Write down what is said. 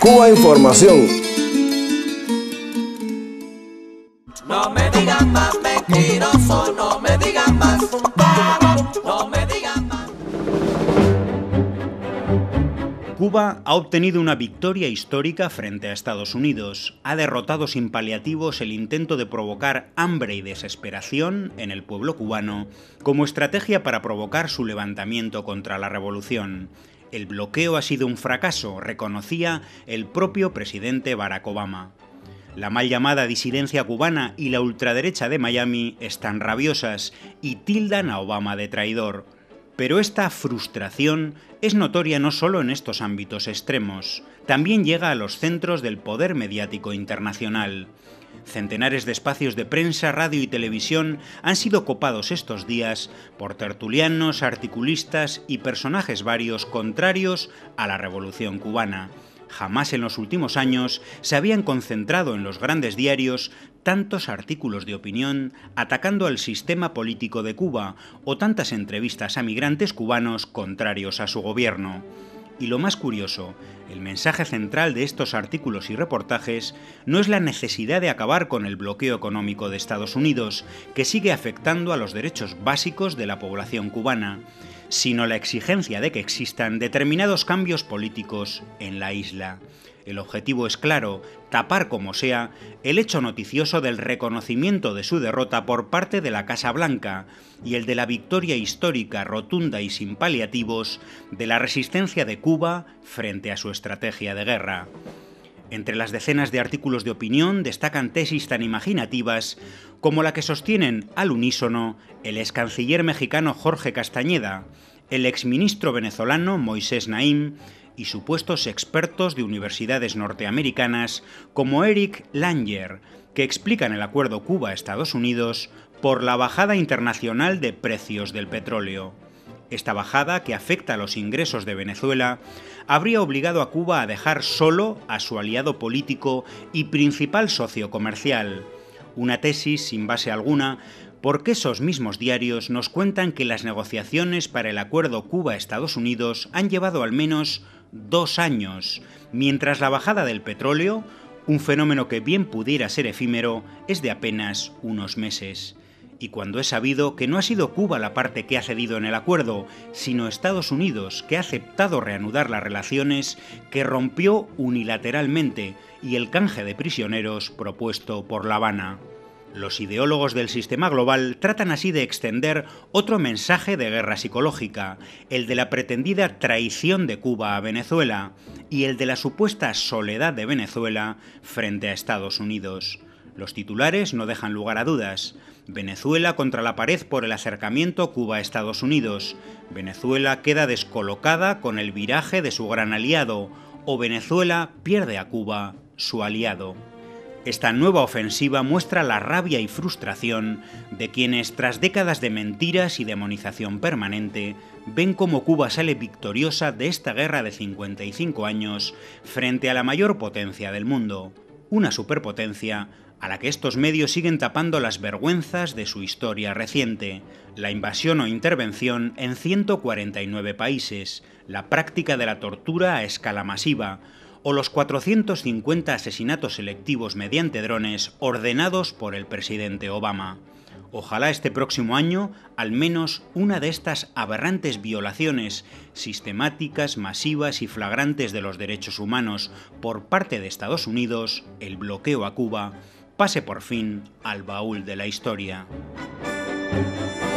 Cuba Información. No me digan más mentiroso, no me digan más, no me digan más. Cuba ha obtenido una victoria histórica frente a Estados Unidos. Ha derrotado sin paliativos el intento de provocar hambre y desesperación en el pueblo cubano como estrategia para provocar su levantamiento contra la revolución. El bloqueo ha sido un fracaso, reconocía el propio presidente Barack Obama. La mal llamada disidencia cubana y la ultraderecha de Miami están rabiosas y tildan a Obama de traidor. Pero esta frustración es notoria no solo en estos ámbitos extremos, también llega a los centros del poder mediático internacional. Centenares de espacios de prensa, radio y televisión han sido copados estos días por tertulianos, articulistas y personajes varios contrarios a la revolución cubana. Jamás en los últimos años se habían concentrado en los grandes diarios tantos artículos de opinión atacando al sistema político de Cuba o tantas entrevistas a migrantes cubanos contrarios a su gobierno. Y lo más curioso, el mensaje central de estos artículos y reportajes no es la necesidad de acabar con el bloqueo económico de Estados Unidos, que sigue afectando a los derechos básicos de la población cubana, sino la exigencia de que existan determinados cambios políticos en la isla. El objetivo es claro, tapar como sea el hecho noticioso del reconocimiento de su derrota por parte de la Casa Blanca y el de la victoria histórica, rotunda y sin paliativos de la resistencia de Cuba frente a su estrategia de guerra. Entre las decenas de artículos de opinión destacan tesis tan imaginativas como la que sostienen al unísono el ex canciller mexicano Jorge Castañeda, el exministro venezolano Moisés Naim y supuestos expertos de universidades norteamericanas como Eric Langer, que explican el acuerdo Cuba-Estados Unidos por la bajada internacional de precios del petróleo. Esta bajada, que afecta a los ingresos de Venezuela, habría obligado a Cuba a dejar solo a su aliado político y principal socio comercial. Una tesis sin base alguna, porque esos mismos diarios nos cuentan que las negociaciones para el acuerdo Cuba-Estados Unidos han llevado al menos 2 años, mientras la bajada del petróleo, un fenómeno que bien pudiera ser efímero, es de apenas unos meses. Y cuando es sabido que no ha sido Cuba la parte que ha cedido en el acuerdo, sino Estados Unidos, que ha aceptado reanudar las relaciones que rompió unilateralmente, y el canje de prisioneros propuesto por La Habana. Los ideólogos del sistema global tratan así de extender otro mensaje de guerra psicológica, el de la pretendida traición de Cuba a Venezuela y el de la supuesta soledad de Venezuela frente a Estados Unidos. Los titulares no dejan lugar a dudas. Venezuela contra la pared por el acercamiento Cuba-Estados Unidos. Venezuela queda descolocada con el viraje de su gran aliado. O Venezuela pierde a Cuba, su aliado. Esta nueva ofensiva muestra la rabia y frustración de quienes, tras décadas de mentiras y demonización permanente, ven cómo Cuba sale victoriosa de esta guerra de 55 años frente a la mayor potencia del mundo, una superpotencia a la que estos medios siguen tapando las vergüenzas de su historia reciente, la invasión o intervención en 149 países, la práctica de la tortura a escala masiva, o los 450 asesinatos selectivos mediante drones ordenados por el presidente Obama. Ojalá este próximo año, al menos una de estas aberrantes violaciones sistemáticas, masivas y flagrantes de los derechos humanos por parte de Estados Unidos, el bloqueo a Cuba, pase por fin al baúl de la historia.